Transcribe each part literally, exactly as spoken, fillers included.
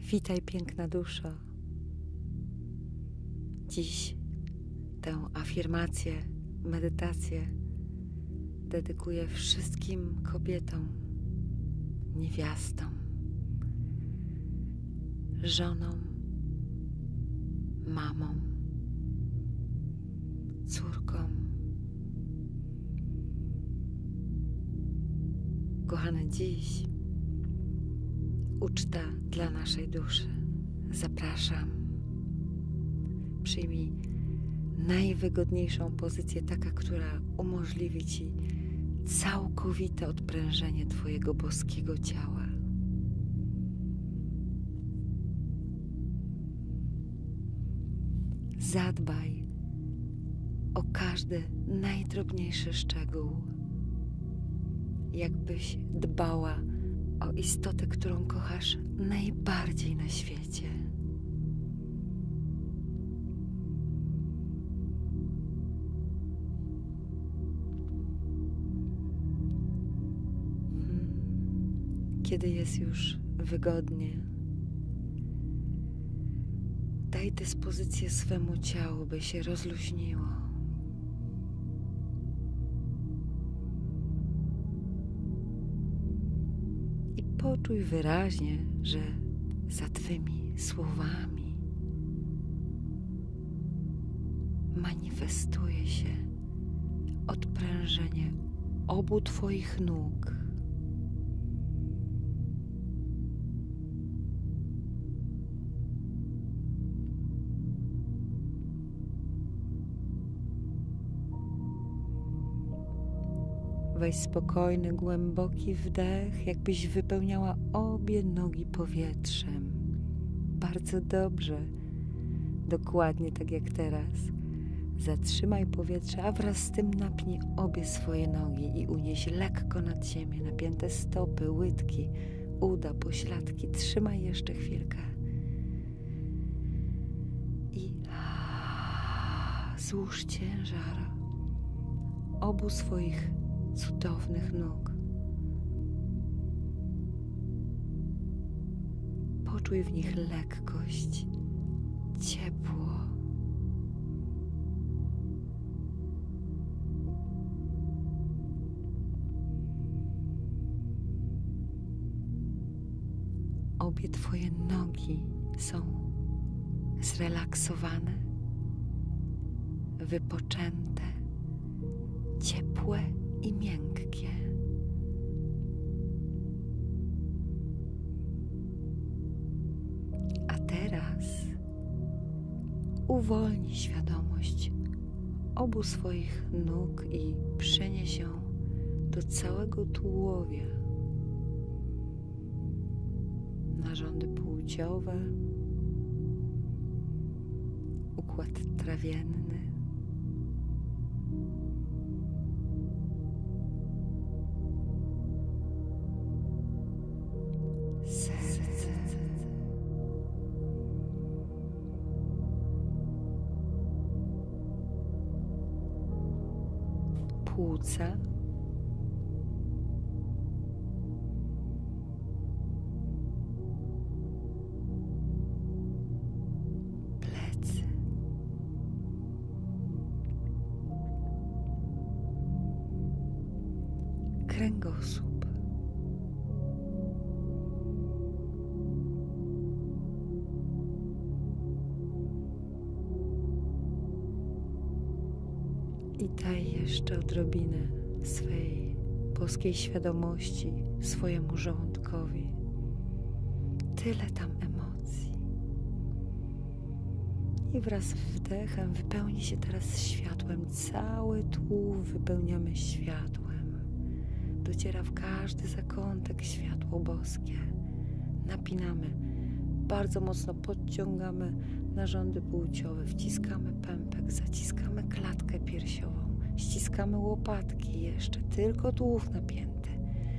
Witaj, piękna duszo. Dziś tę afirmację, medytację dedykuję wszystkim kobietom, niewiastom, żonom, mamom, córkom. Kochane, dziś uczta dla naszej duszy. Zapraszam. Przyjmij najwygodniejszą pozycję, taka, która umożliwi Ci całkowite odprężenie Twojego boskiego ciała. Zadbaj o każdy najdrobniejszy szczegół, jakbyś dbała o istotę, którą kochasz najbardziej na świecie. Hmm. Kiedy jest już wygodnie, daj dyspozycję swemu ciału, by się rozluźniło. Poczuj wyraźnie, że za Twymi słowami manifestuje się odprężenie obu Twoich nóg. Weź spokojny, głęboki wdech, jakbyś wypełniała obie nogi powietrzem. Bardzo dobrze. Dokładnie tak jak teraz. Zatrzymaj powietrze, a wraz z tym napnij obie swoje nogi i unieś lekko nad ziemię napięte stopy, łydki, uda, pośladki. Trzymaj jeszcze chwilkę. I złóż ciężar obu swoich cudownych nóg. Poczuj w nich lekkość, ciepło. Obie Twoje nogi są zrelaksowane, wypoczęte, ciepłe i miękkie. A teraz uwolnij świadomość obu swoich nóg i przenieś ją do całego tułowia. Narządy płciowe, układ trawienny, płuca, plecy, kręgosłup, i daj jeszcze odrobinę swej boskiej świadomości swojemu żołądkowi. Tyle tam emocji. I wraz z wdechem wypełni się teraz światłem. Cały tułów wypełniamy światłem. Dociera w każdy zakątek światło boskie. Napinamy, bardzo mocno podciągamy narządy płciowe, wciskamy pępek, zaciskamy klatkę piersiową, ściskamy łopatki, jeszcze tylko tułów napięty.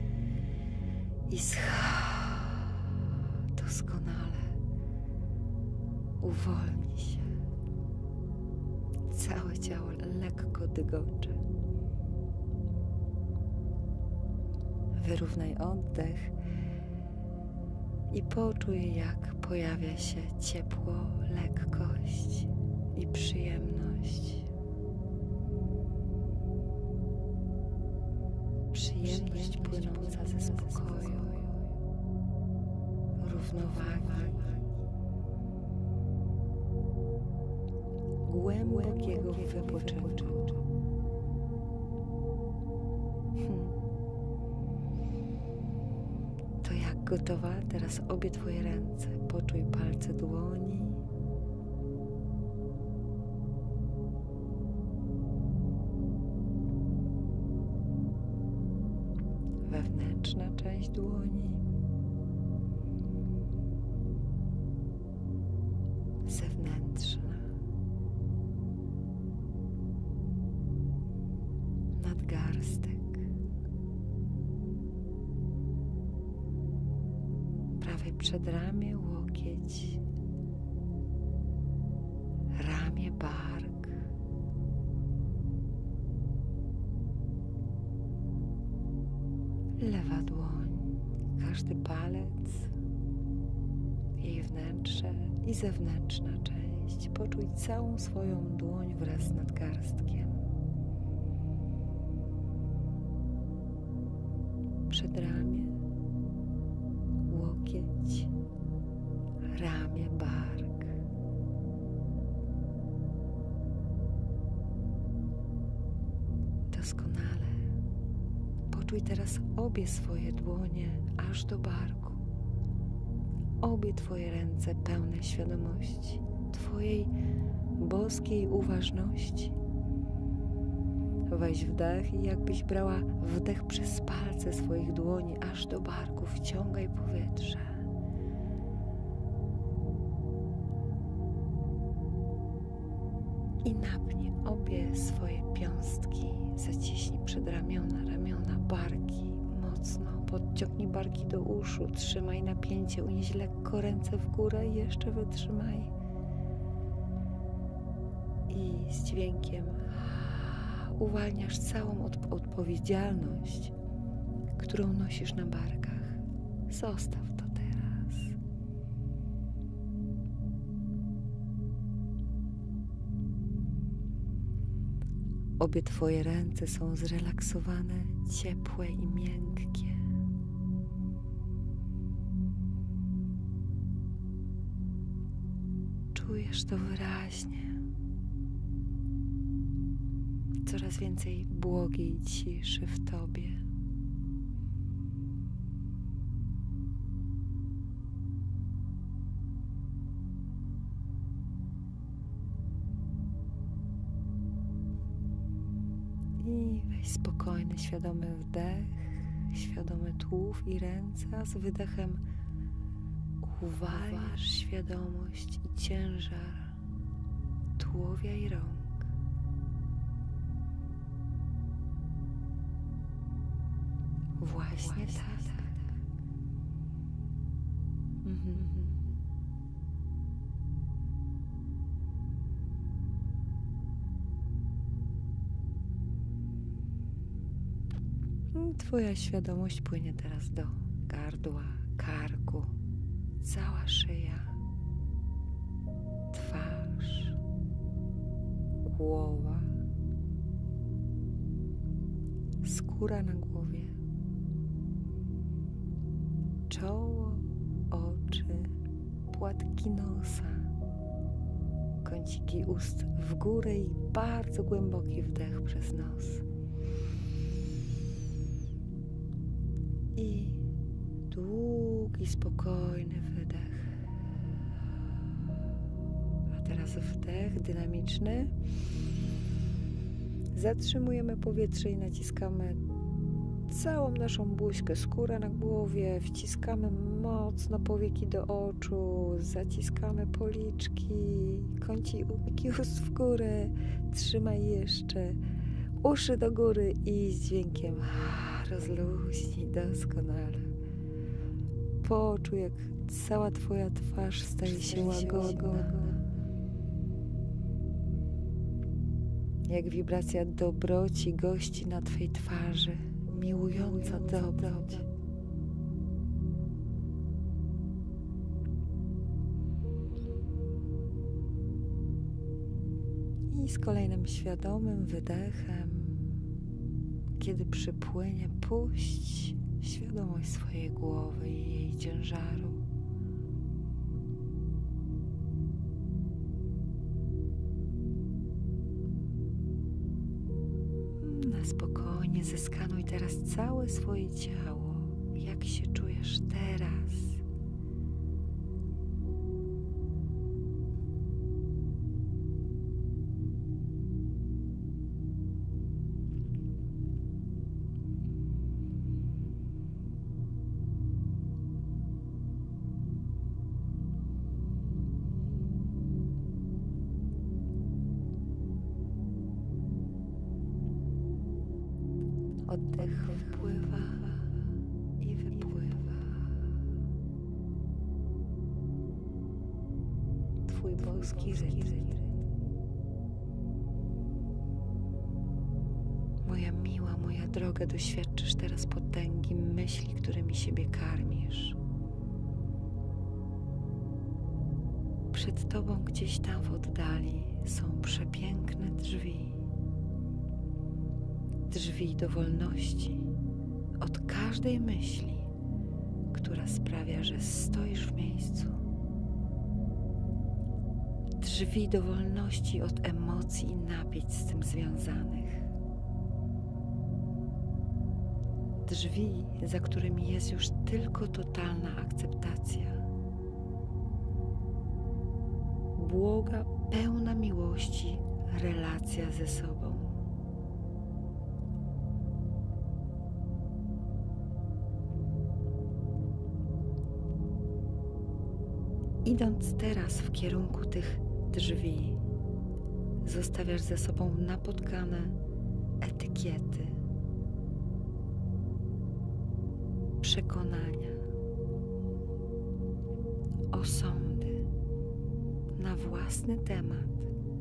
I scha, doskonale. Uwolnij się. Całe ciało lekko dygocze. Wyrównaj oddech I poczuj, jak pojawia się ciepło, lekkość i przyjemność. Przyjemność płynąca ze spokoju, równowagi, głębokiego wypoczynku. Hmm. To jak gotowa? Teraz obie Twoje ręce. Poczuj palce dłoni. Wewnętrzna część dłoni. Zewnętrzna. Nadgarstek. Prawe przedramię, łokieć, ramię, bark, lewa dłoń, każdy palec, jej wnętrze i zewnętrzna część. Poczuj całą swoją dłoń wraz z nadgarstkiem. Przedramię, łokieć, ramię, bark. Doskonale. Poczuj teraz obie swoje dłonie aż do barku. Obie Twoje ręce pełne świadomości, Twojej boskiej uważności. Weź wdech i jakbyś brała wdech przez palce swoich dłoni aż do barku. Wciągaj powietrze. I napnij obie swoje piąstki. Zaciśnij przedramiona, ramiona, barki mocno. Podciągnij barki do uszu. Trzymaj napięcie. Unieś lekko ręce w górę i jeszcze wytrzymaj. I z dźwiękiem uwalniasz całą od- odpowiedzialność, którą nosisz na barkach. Zostaw to teraz. Obie Twoje ręce są zrelaksowane, ciepłe i miękkie. Czujesz to wyraźnie. Coraz więcej błogiej ciszy w Tobie. I weź spokojny, świadomy wdech, świadomy tułów i ręce, a z wydechem uwalniasz świadomość i ciężar tułowia i rąk. Właśnie, Właśnie tak. tak. Mhm. Twoja świadomość płynie teraz do gardła, karku, cała szyja, twarz, głowa, skóra na głowie, czoło, oczy, płatki nosa, kąciki ust w górę i bardzo głęboki wdech przez nos. I długi, spokojny wydech. A teraz wdech dynamiczny. Zatrzymujemy powietrze i naciskamy całą naszą buźkę, skórę na głowie, wciskamy mocno powieki do oczu, zaciskamy policzki, kąciki ust w górę, trzymaj jeszcze, uszy do góry i z dźwiękiem rozluźnij doskonale. Poczuj, jak cała Twoja twarz staje się łagodna. Jak wibracja dobroci gości na Twej twarzy, miłująca dobroć. I z kolejnym świadomym wydechem, kiedy przypłynie, puść świadomość swojej głowy i jej ciężaru. Na spokojnie zeskanuj teraz całe swoje ciało. Jak się czujesz teraz? Oddech wpływa i wypływa. Twój boski rytm. Moja miła, moja droga, doświadczysz teraz potęgi myśli, którymi siebie karmisz. Przed tobą gdzieś tam w oddali są przepiękne drzwi. Drzwi do wolności od każdej myśli, która sprawia, że stoisz w miejscu. Drzwi do wolności od emocji i napięć z tym związanych. Drzwi, za którymi jest już tylko totalna akceptacja. Błoga, pełna miłości relacja ze sobą. Idąc teraz w kierunku tych drzwi, zostawiasz ze sobą napotkane etykiety, przekonania, osądy na własny temat.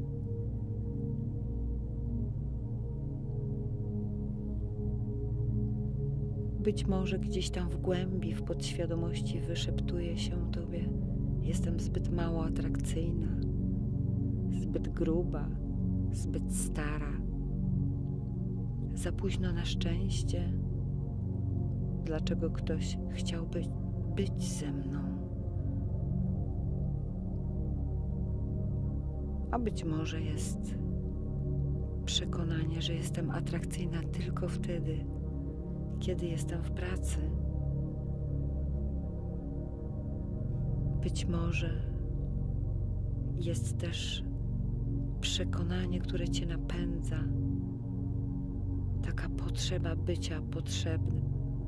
Być może gdzieś tam w głębi, w podświadomości wyszeptuje się tobie: jestem zbyt mało atrakcyjna, zbyt gruba, zbyt stara, za późno na szczęście. Dlaczego ktoś chciałby być ze mną? A być może jest przekonanie, że jestem atrakcyjna tylko wtedy, kiedy jestem w pracy. Być może jest też przekonanie, które cię napędza, taka potrzeba bycia potrzebnym.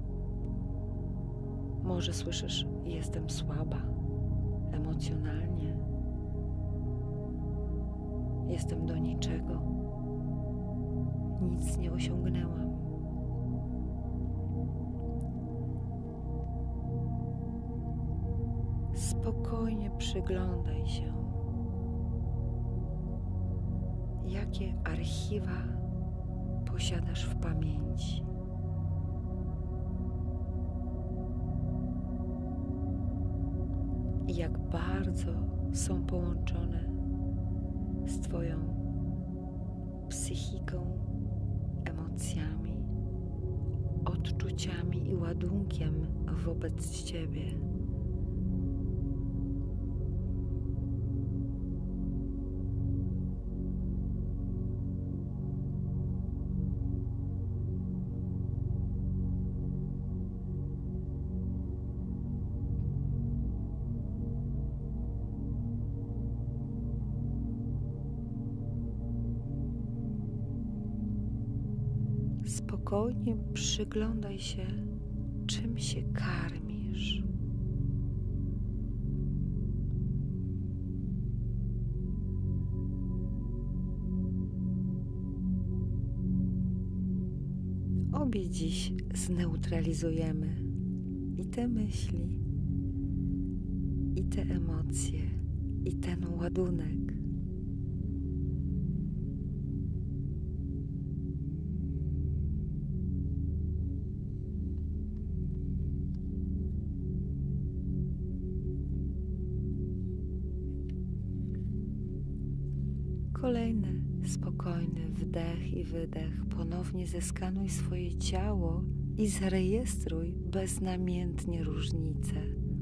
Może słyszysz: jestem słaba emocjonalnie, jestem do niczego, nic nie osiągnęłam. Spokojnie przyglądaj się, jakie archiwa posiadasz w pamięci. I jak bardzo są połączone z twoją psychiką, emocjami, odczuciami i ładunkiem wobec ciebie. Spokojnie przyglądaj się, czym się karmisz. Obie dziś zneutralizujemy i te myśli, i te emocje, i ten ładunek. Kolejne Spokojny wdech i wydech. Ponownie zeskanuj swoje ciało i zarejestruj beznamiętnie różnice.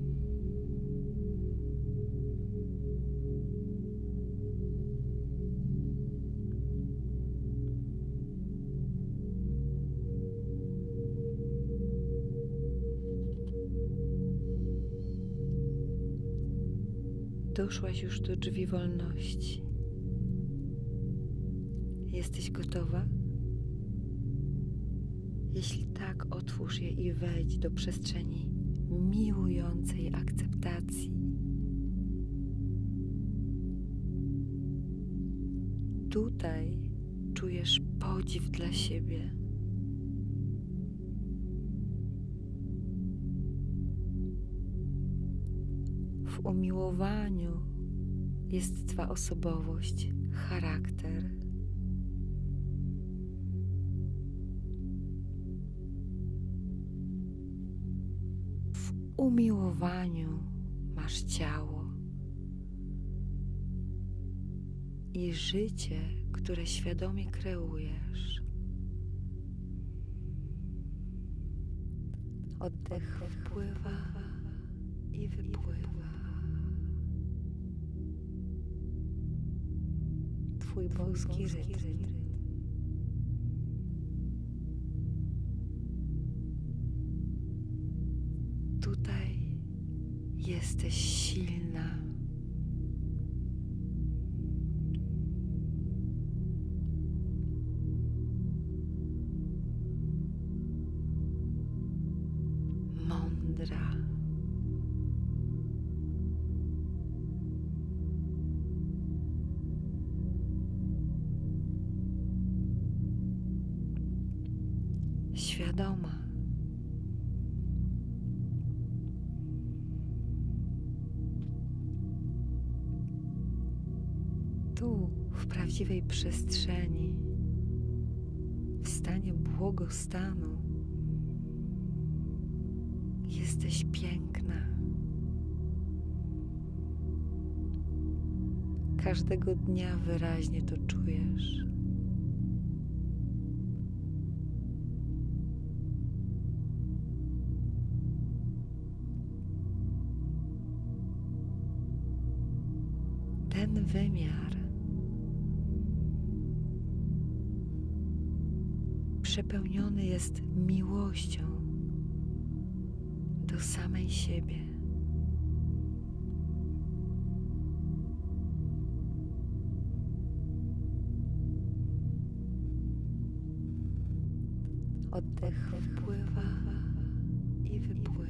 Doszłaś już do drzwi wolności. Jesteś gotowa? Jeśli tak, otwórz je i wejdź do przestrzeni miłującej akceptacji. Tutaj czujesz podziw dla siebie. W umiłowaniu jest Twa osobowość, charakter. W umiłowaniu masz ciało i życie, które świadomie kreujesz. Oddech wpływa i wypływa. Twój boski rytm. Tutaj jesteś silna. Mądra. Świadoma. Tu, w prawdziwej przestrzeni, w stanie błogostanu, jesteś piękna. Każdego dnia wyraźnie to czujesz. Ten wymiar przepełniony jest miłością do samej siebie. Oddech wpływa i wypływa.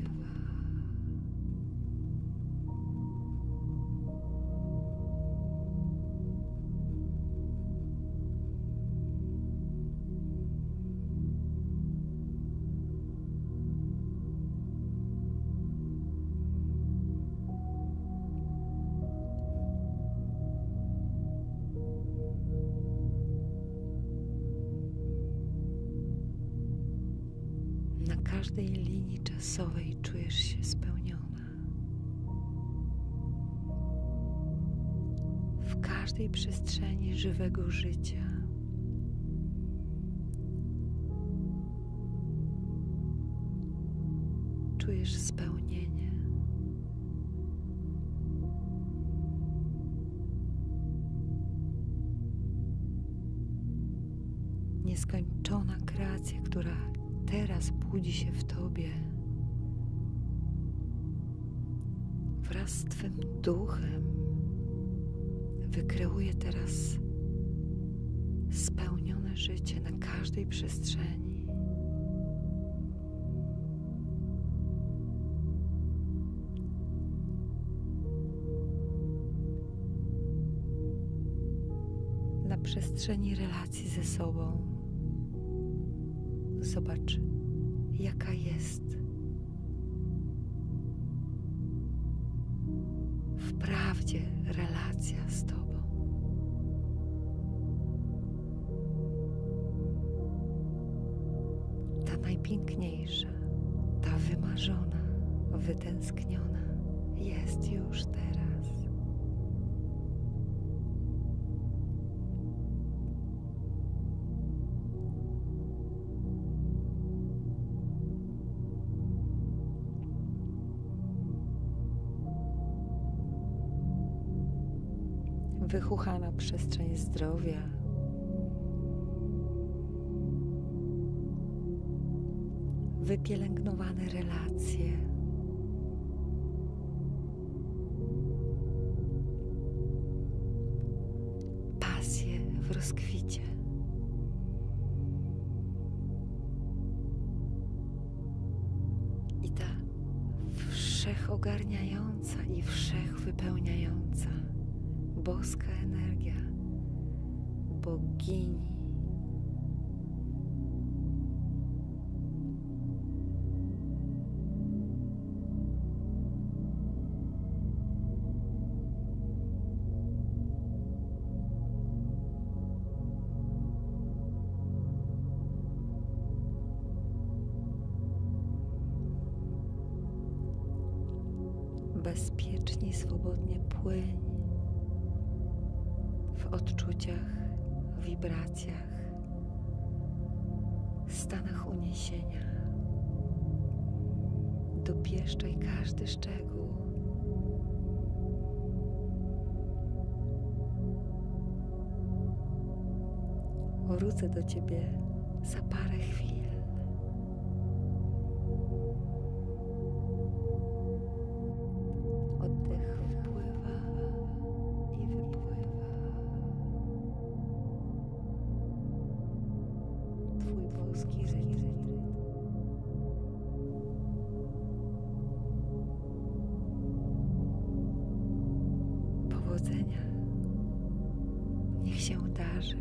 Na każdej linii czasowej czujesz się spełniona. W każdej przestrzeni żywego życia. Czujesz spełnienie. Nieskończona kreacja, która teraz budzi się w Tobie, wraz z Twym duchem wykreuje teraz spełnione życie na każdej przestrzeni. Na przestrzeni relacji ze sobą. Zobacz, jaka jest wprawdzie relacja z Tobą. Ta najpiękniejsza, ta wymarzona, wytęskniona jest już teraz. wychuchana przestrzeń zdrowia, wypielęgnowane relacje, pasje w rozkwicie. I ta wszechogarniająca i wszechwypełniająca boska energia bogini bezpiecznie i swobodnie płyń w odczuciach, wibracjach, stanach uniesienia. Dopieszczaj każdy szczegół. Wrócę do Ciebie za parę chwil. Oddech wpływa i wypływa. Twój boski rytm. Powodzenia. Niech się darzy.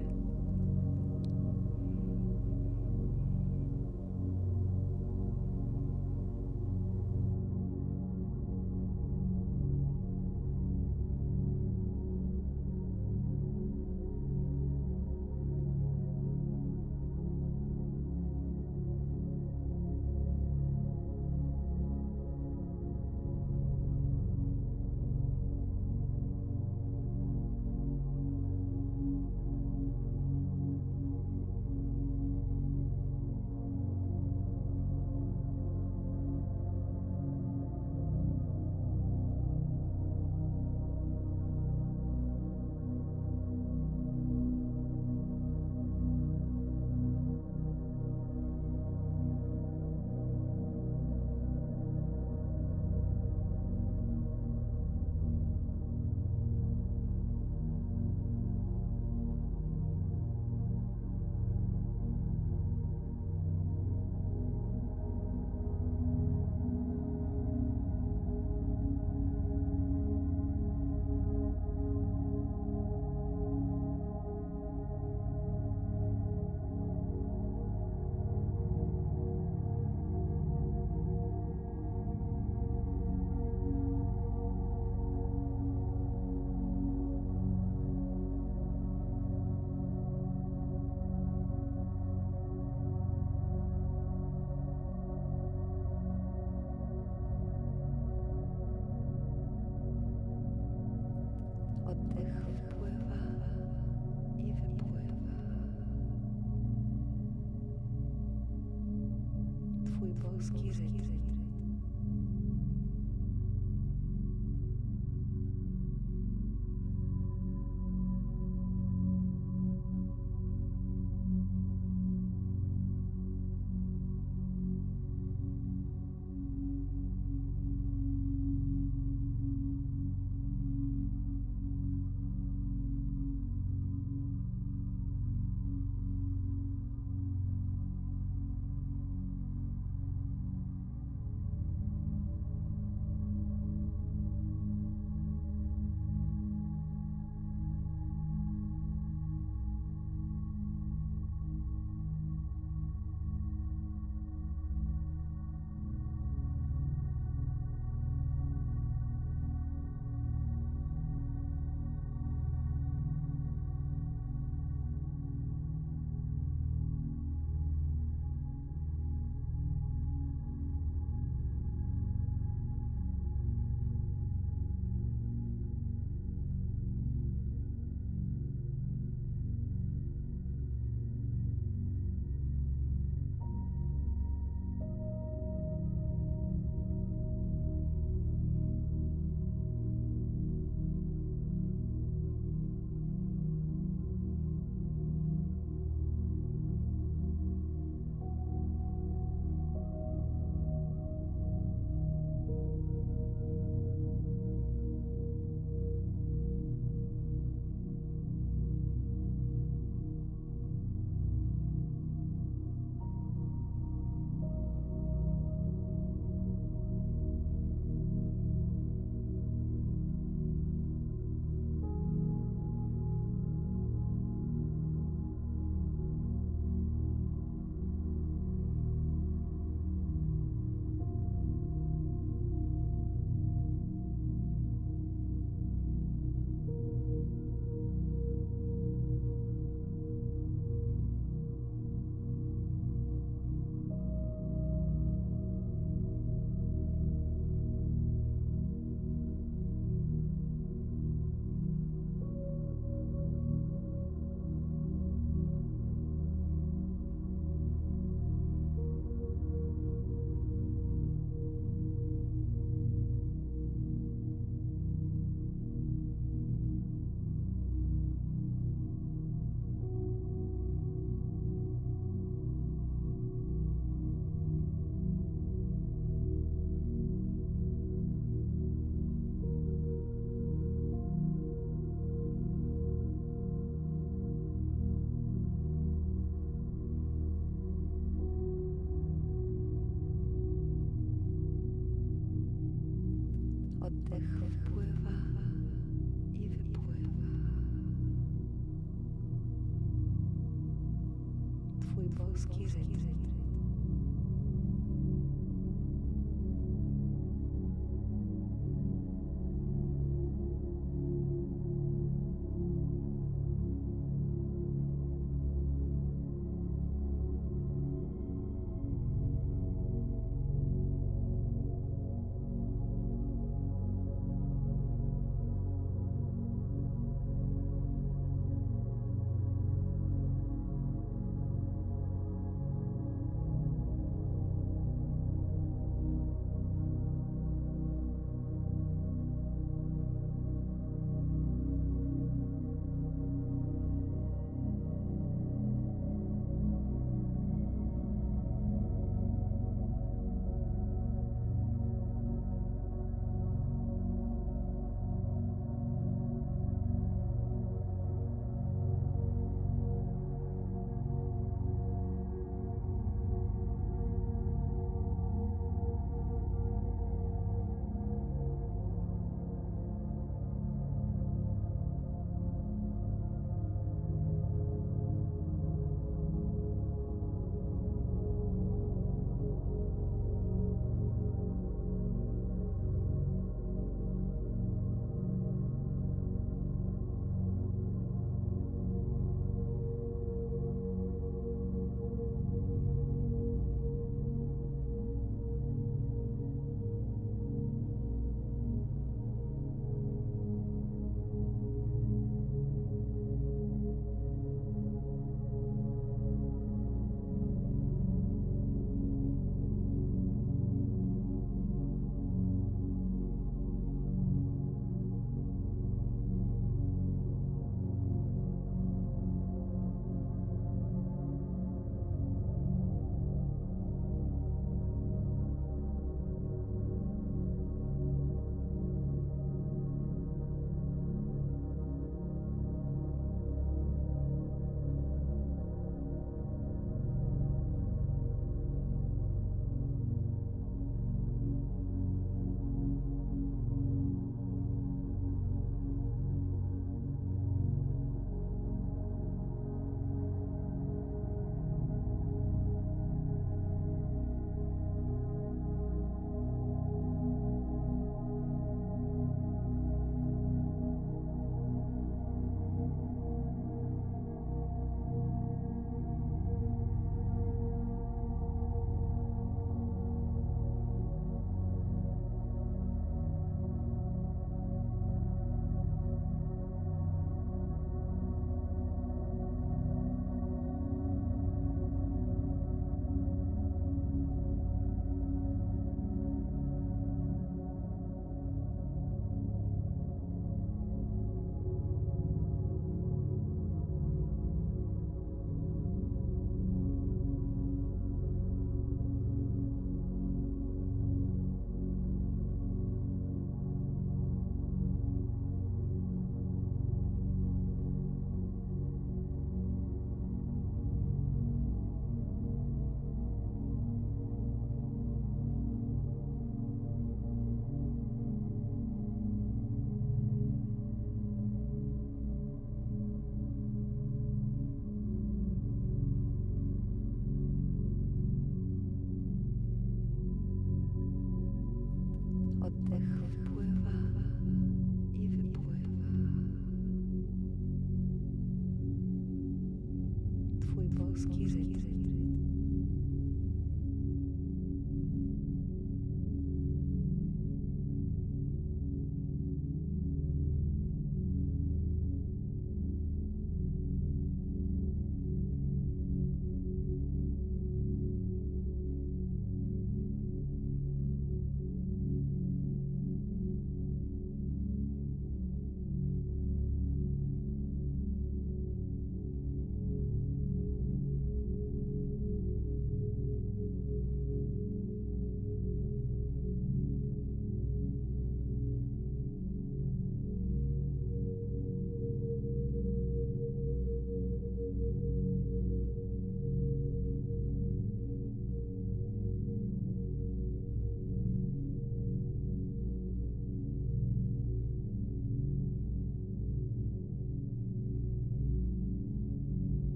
Oddech wpływa i wypływa. Twój boski rytm. Oddech wpływa i wypływa. Twój boski rytm.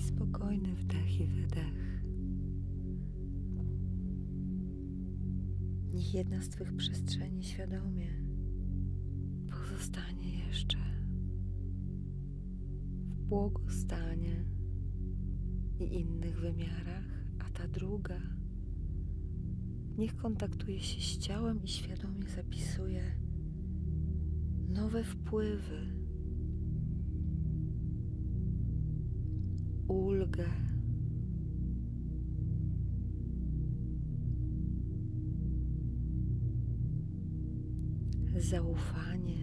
spokojny wdech i wydech. Niech jedna z Twych przestrzeni świadomie pozostanie jeszcze w błogostanie i innych wymiarach, a ta druga niech kontaktuje się z ciałem i świadomie zapisuje nowe wpływy, ulgę, zaufanie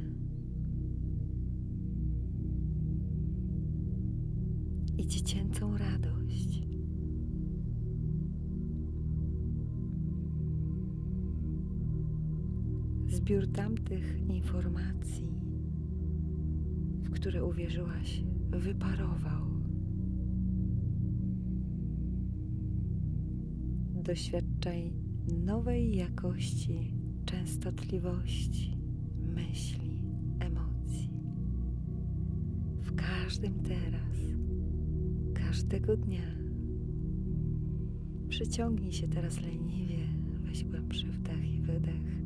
i dziecięcą radość. Zbiór tamtych informacji, w które uwierzyłaś, wyparował. Doświadczaj nowej jakości częstotliwości myśli, emocji. W każdym teraz, każdego dnia. Przyciągnij się teraz leniwie, weź głębszy wdech i wydech.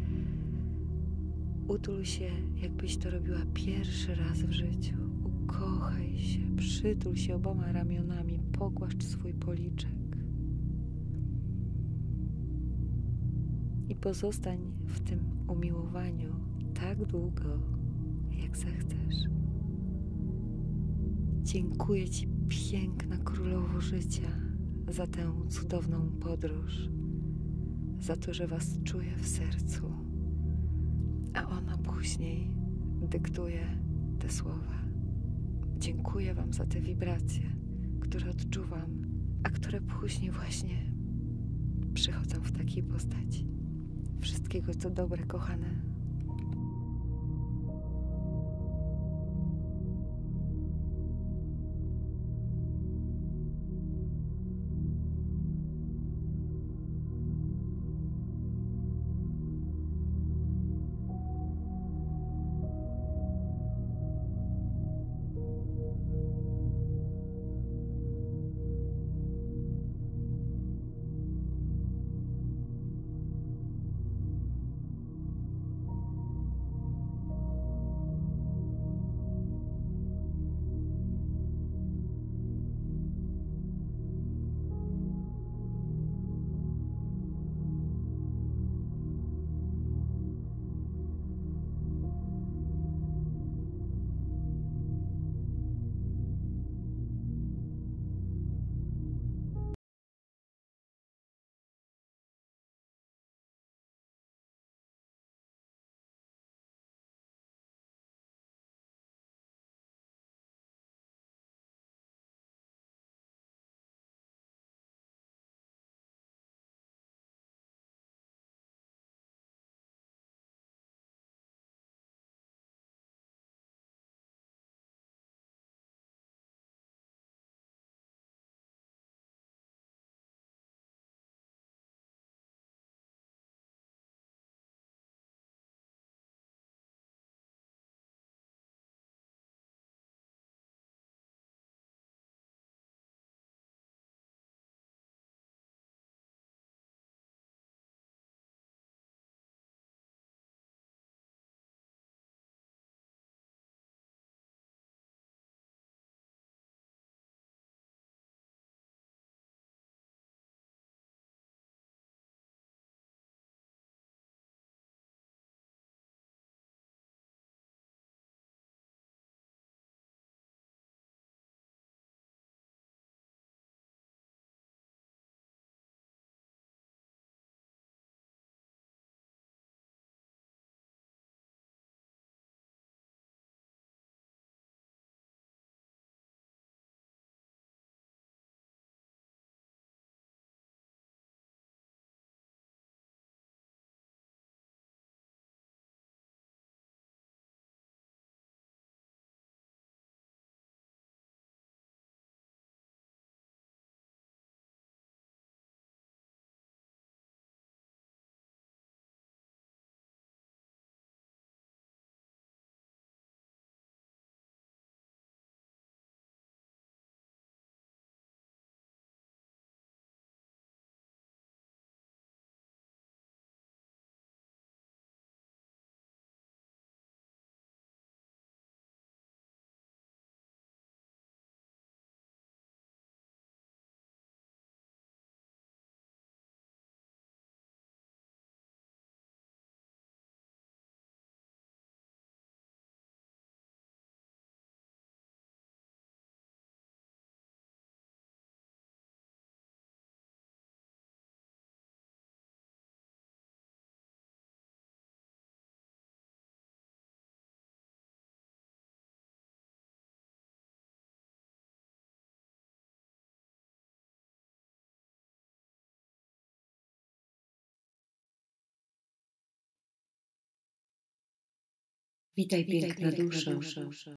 Utul się, jakbyś to robiła pierwszy raz w życiu. Ukochaj się, przytul się oboma ramionami, pogłaszcz swój policzek. I pozostań w tym umiłowaniu tak długo, jak zechcesz. Dziękuję Ci, piękna królowo życia, za tę cudowną podróż, za to, że Was czuję w sercu, a ona później dyktuje te słowa. Dziękuję Wam za te wibracje, które odczuwam, a które później właśnie przychodzą w takiej postaci. Wszystkiego, co dobre, kochane. Witaj, piękna duszo.